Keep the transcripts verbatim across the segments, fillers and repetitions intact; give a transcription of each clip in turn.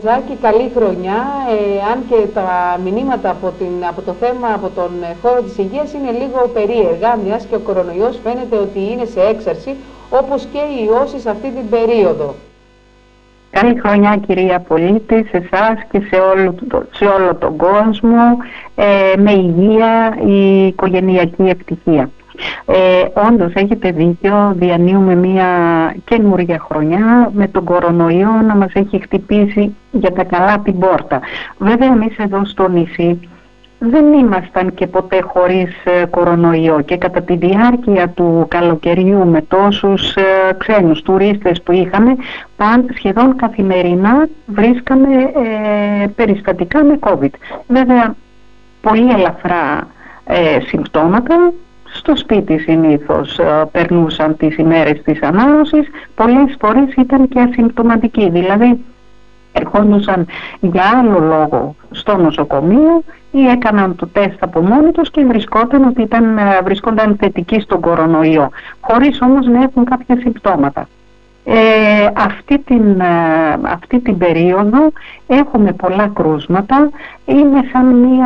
Τζάκη, καλή χρονιά. Ε, αν και τα μηνύματα από, την, από το θέμα, από τον χώρο της υγείας είναι λίγο περίεργα, μιας και ο κορονοϊός φαίνεται ότι είναι σε έξαρση, όπως και οι ιώσεις αυτή την περίοδο. Καλή χρονιά, κυρία πολίτη, σε εσάς και σε όλο, σε όλο τον κόσμο, ε, με υγεία, η οικογενειακή ευτυχία. Ε, όντως έχετε δίκιο, διανύουμε μια καινούργια χρονιά με τον κορονοϊό να μας έχει χτυπήσει για τα καλά την πόρτα. Βέβαια εμείς εδώ στο νησί δεν ήμασταν και ποτέ χωρίς ε, κορονοϊό και κατά τη διάρκεια του καλοκαιριού με τόσους ε, ξένους τουρίστες που είχαμε, παν, σχεδόν καθημερινά βρίσκαμε ε, περιστατικά με COVID. Βέβαια πολύ ελαφρά ε, συμπτώματα. Στο σπίτι συνήθως ε, περνούσαν τις ημέρες της ανάρρωσης, πολλές φορές ήταν και ασυμπτωματικοί, δηλαδή ερχόντουσαν για άλλο λόγο στο νοσοκομείο ή έκαναν το τεστ από μόνοι τους και βρισκόταν ότι ήταν, βρισκόταν θετικοί στον κορονοϊό, χωρίς όμως να έχουν κάποια συμπτώματα. Ε, αυτή, την, αυτή την περίοδο έχουμε πολλά κρούσματα, είναι σαν μια...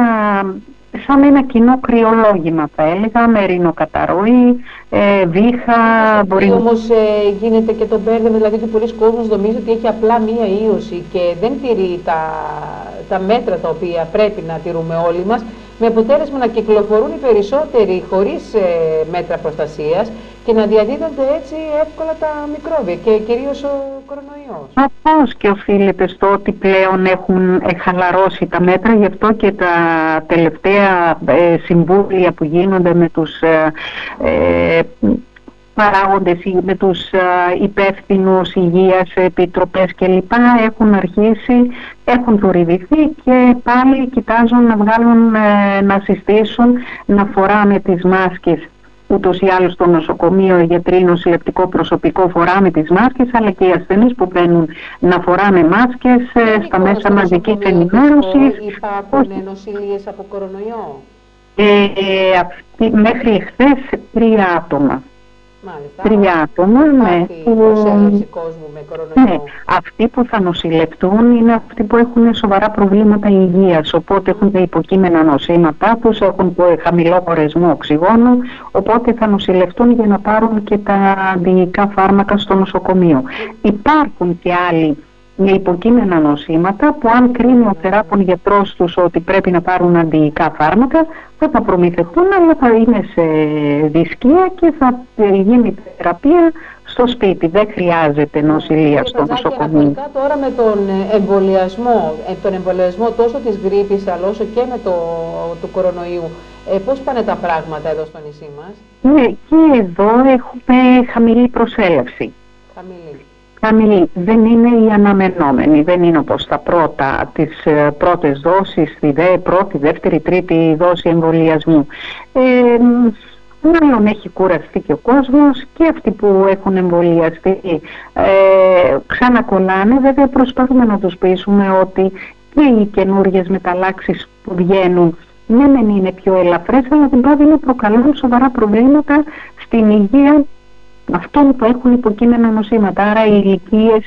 σαν ένα κοινό κρυολόγημα θα έλεγα, με ρινοκαταρροή, ε, βήχα... Μπορεί... Όμως ε, γίνεται και το μπέρδεμα, δηλαδή ότι πολλοί κόσμος νομίζει ότι έχει απλά μία ίωση και δεν τηρεί τα, τα μέτρα τα οποία πρέπει να τηρούμε όλοι μας, με αποτέλεσμα να κυκλοφορούν οι περισσότεροι χωρίς ε, μέτρα προστασίας και να διαδίδονται έτσι εύκολα τα μικρόβια και κυρίως ο κορονοϊός. Μα πώς και οφείλεται στο ότι πλέον έχουν χαλαρώσει τα μέτρα, γι' αυτό και τα τελευταία ε, συμβούλια που γίνονται με τους ε, ε, παράγοντες, με τους ε, υπεύθυνους υγείας, επιτροπές κλπ. Έχουν αρχίσει, έχουν θορυβηθεί και πάλι κοιτάζουν να βγάλουν, ε, να συστήσουν να φοράμε τις μάσκες. Ούτως ή άλλως στο νοσοκομείο, οι γιατροί, νοσηλευτικό προσωπικό φοράμε τις μάσκες, αλλά και οι ασθενείς που μπαίνουν να φοράνε μάσκες ε, στα μέσα μαζικής ενημέρωσης. Υπάρχουν νοσηλίες από κορονοϊό? Ε, ε, αυτή, μέχρι εχθές τρία άτομα. Μάλιστα. Τρία άτομα, ναι. Προσέλευση κόσμου με κορονοϊό. Ναι. Αυτοί που θα νοσηλευτούν είναι αυτοί που έχουν σοβαρά προβλήματα υγείας, οπότε έχουν τα υποκείμενα νοσήματά τους, έχουν χαμηλό κορεσμό οξυγόνου, οπότε θα νοσηλευτούν για να πάρουν και τα αντιϊκά φάρμακα στο νοσοκομείο. Υπάρχουν και άλλοι με υποκείμενα νοσήματα που αν κρίνει ο θεράπων γιατρός τους ότι πρέπει να πάρουν αντιϊκά φάρμακα, θα τα προμηθευτούν, αλλά θα είναι σε δισκία και θα γίνει θεραπεία στο σπίτι. Δεν χρειάζεται νοσηλεία στο νοσοκομείο. Αναφορικά τώρα με τον εμβολιασμό, τον εμβολιασμό τόσο της γρίπης αλλά όσο και με το του κορονοϊού, ε, πώς πάνε τα πράγματα εδώ στο νησί μας? Ναι, και εδώ έχουμε χαμηλή προσέλευση. Χαμηλή. Χαμηλή. Δεν είναι η αναμενόμενη, δεν είναι όπως τα πρώτα, τις ε, πρώτες δόσεις, τη δε, πρώτη, δεύτερη, τρίτη δόση εμβολιασμού. Ε, μάλλον έχει κουραστεί και ο κόσμος και αυτοί που έχουν εμβολιαστεί ε, ξανακολλάνε. Βέβαια προσπαθούμε να τους πείσουμε ότι και οι καινούργιες μεταλλάξεις που βγαίνουν ναι μεν είναι πιο ελαφρές, αλλά την πάβει να προκαλούν σοβαρά προβλήματα στην υγεία αυτών που έχουν υποκείμενα νοσήματα, άρα οι ηλικίες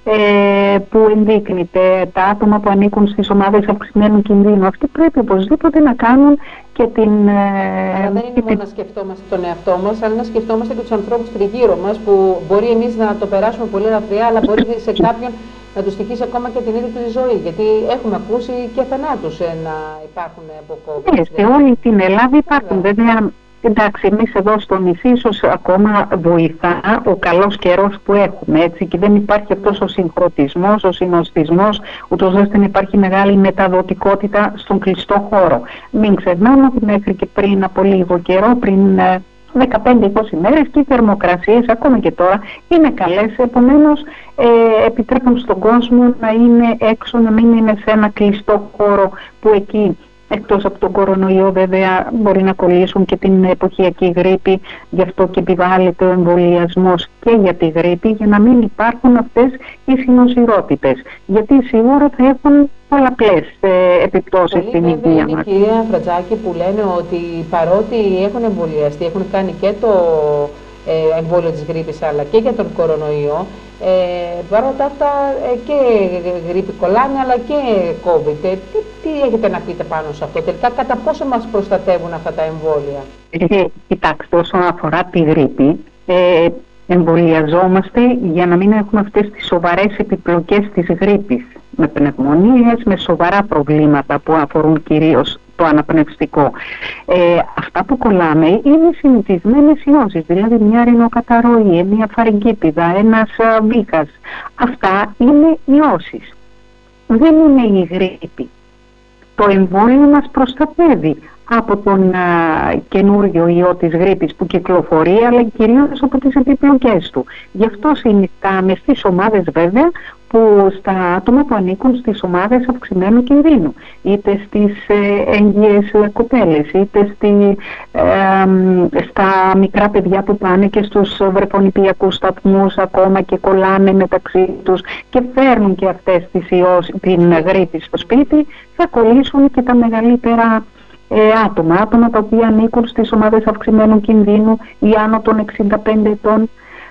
ε, που ενδείκνυται, τα άτομα που ανήκουν στις ομάδες αυξημένου κινδύνου, αυτοί πρέπει οπωσδήποτε να κάνουν και την... Ε, αλλά δεν είναι μόνο να σκεφτόμαστε τον εαυτό μας, αλλά να σκεφτόμαστε και τους ανθρώπους τριγύρω μας, που μπορεί εμείς να το περάσουμε πολύ ελαφριά, αλλά μπορεί σε κάποιον να του στοιχήσει ακόμα και την ίδια τη ζωή, γιατί έχουμε ακούσει και θανάτους ε, να υπάρχουν από COVID. Ναι, σε όλη την Ελλάδα υπάρχουν βέβαια. Εντάξει, εμείς εδώ στο νησί ίσως ακόμα βοηθά ο καλός καιρός που έχουμε, έτσι, και δεν υπάρχει αυτός ο συγχρονισμός, ο συνοστισμός, ούτως ώστε να υπάρχει μεγάλη μεταδοτικότητα στον κλειστό χώρο. Μην ξεχνάμε ότι μέχρι και πριν από λίγο καιρό, πριν δεκαπέντε είκοσι μέρες, και οι θερμοκρασίες ακόμα και τώρα είναι καλές, επομένως ε, επιτρέπουν στον κόσμο να είναι έξω, να μην είναι σε ένα κλειστό χώρο που εκεί, εκτός από τον κορονοϊό βέβαια, μπορεί να κολλήσουν και την εποχιακή γρίπη, γι' αυτό και επιβάλλεται ο εμβολιασμός και για τη γρίπη, για να μην υπάρχουν αυτές οι συνοσυρότητες, γιατί σίγουρα θα έχουν πολλαπλές ε, επιπτώσεις στην υγεία μας. Κυρία Φρατζάκη, που λένε ότι παρότι έχουν εμβολιαστεί, έχουν κάνει και το ε, εμβόλιο της γρίπης αλλά και για τον κορονοϊό. Ε, παρότι αυτά ε, και γρίπη κολλάνε αλλά και COVID. Ε, τι, τι έχετε να πείτε πάνω σε αυτό, τελικά κατά πόσο μας προστατεύουν αυτά τα εμβόλια? Ε, κοιτάξτε, όσον αφορά τη γρίπη, ε, εμβολιαζόμαστε για να μην έχουμε αυτές τις σοβαρές επιπλοκές της γρίπης, με πνευμονίες, με σοβαρά προβλήματα που αφορούν κυρίως το αναπνευστικό. Ε, αυτά που κολλάμε είναι συνηθισμένες ιώσεις, δηλαδή μια ρινοκαταρροή, μια φαρυγγίπηδα, ένας βήχας. Αυτά είναι ιώσεις. Δεν είναι η γρίπη. Το εμβόλιο μας προστατεύει από τον α, καινούριο ιό της γρίπης που κυκλοφορεί, αλλά κυρίως από τις επιπλοκές του. Γι' αυτό συνιστάμε στις ομάδες βέβαια, που στα άτομα που ανήκουν στις ομάδες αυξημένου κινδύνου, είτε στις ε, έγκυες κοπέλες, είτε στη, ε, ε, στα μικρά παιδιά που πάνε και στους βρεφονιπιακούς σταθμούς ακόμα και κολλάνε μεταξύ τους και φέρνουν και αυτές τις ιός, την γρίπη στο σπίτι, θα κολλήσουν και τα μεγαλύτερα ε, άτομα, άτομα τα οποία ανήκουν στις ομάδες αυξημένου κινδύνου ή άνω των εξήντα πέντε ετών.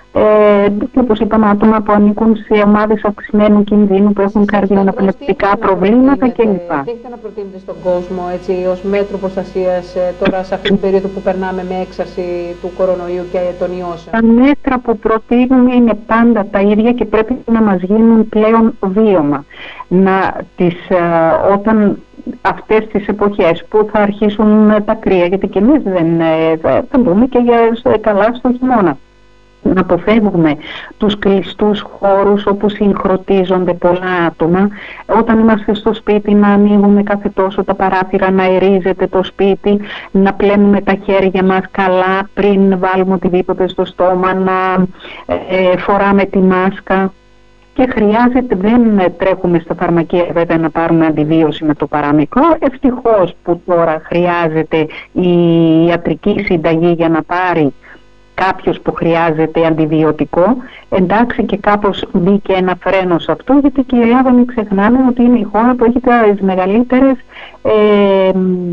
Ε, και όπως είπαμε, άτομα που ανήκουν σε ομάδες αυξημένου κινδύνου, που έχουν καρδιοαναπνευστικά προβλήματα κλπ. Τι έχετε να προτείνετε στον κόσμο έτσι, ως μέτρο προστασίας ε, τώρα σε αυτή την περίοδο που περνάμε με έξαρση του κορονοϊού και των ιώσεων? Τα μέτρα που προτείνουμε είναι πάντα τα ίδια και πρέπει να μας γίνουν πλέον βίωμα. Να τις, ε, όταν αυτές τις εποχές που θα αρχίσουν τα κρύα, γιατί και εμείς δεν ε, θα μπούμε και για, καλά στο χειμώνα, να αποφεύγουμε τους κλειστούς χώρους όπου συγχρονίζονται πολλά άτομα. Όταν είμαστε στο σπίτι να ανοίγουμε κάθε τόσο τα παράθυρα, να αερίζεται το σπίτι, να πλένουμε τα χέρια μας καλά πριν βάλουμε οτιδήποτε στο στόμα, να ε, φοράμε τη μάσκα. Και χρειάζεται, δεν τρέχουμε στα φαρμακεία βέβαια να πάρουμε αντιβίωση με το παραμικρό. Ευτυχώς που τώρα χρειάζεται η ιατρική συνταγή για να πάρει κάποιος που χρειάζεται αντιβιωτικό. Εντάξει, και κάπως μπήκε ένα φρένο σε αυτό, γιατί και η Ελλάδα, μην ξεχνάμε ότι είναι η χώρα που έχει τις μεγαλύτερες, ε,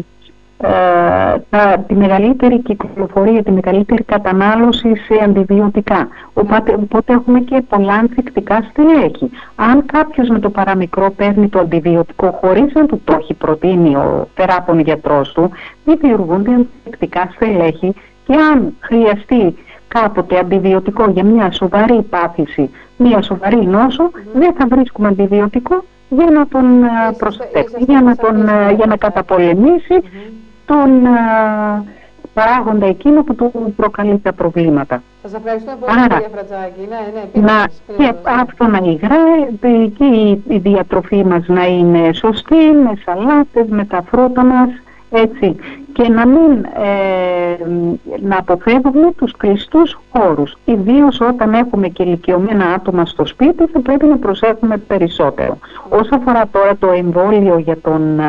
ε, τα, τη μεγαλύτερη κυκλοφορία, τη μεγαλύτερη κατανάλωση σε αντιβιωτικά. Οπότε, οπότε έχουμε και πολλά ανθεκτικά στελέχη. Αν κάποιος με το παραμικρό παίρνει το αντιβιωτικό χωρίς να του το έχει προτείνει ο θεράπων γιατρός του, δημιουργούνται ανθεκτικά στελέχη. Και αν χρειαστεί κάποτε αντιβιωτικό για μια σοβαρή πάθηση, μια σοβαρή νόσο, mm-hmm. δεν θα βρίσκουμε αντιβιωτικό για να τον uh, προστατεύσει, για να, τον, uh, για να καταπολεμήσει mm-hmm. τον uh, παράγοντα εκείνο που του προκαλεί τα προβλήματα. Σας ευχαριστώ πολύ, κυρία Φρατζάκη. Ναι, ναι, να, και αυτό να υγράει και η, η διατροφή μας να είναι σωστή, με σαλάτες, με τα φρούτα μας, έτσι, και να μην ε, να αποφεύγουμε τους κλειστούς χώρους. Ιδίως όταν έχουμε και ηλικιωμένα άτομα στο σπίτι, θα πρέπει να προσέχουμε περισσότερο. Όσο αφορά τώρα το εμβόλιο για τον,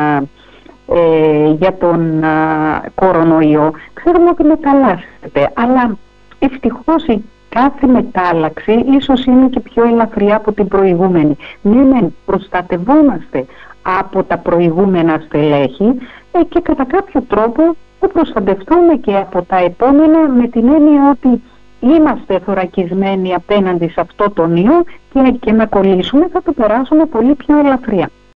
ε, για τον ε, κορονοϊό, ξέρουμε ότι μεταλλάσσεται, αλλά ευτυχώς η κάθε μετάλλαξη ίσως είναι και πιο ελαφριά από την προηγούμενη. Ναι, ναι, προστατευόμαστε από τα προηγούμενα στελέχη ε, και κατά κάποιο τρόπο θα προστατευτούμε και από τα επόμενα, με την έννοια ότι είμαστε θωρακισμένοι απέναντι σε αυτό τον ιό και, και να κολλήσουμε θα το περάσουμε πολύ πιο ελαφριά.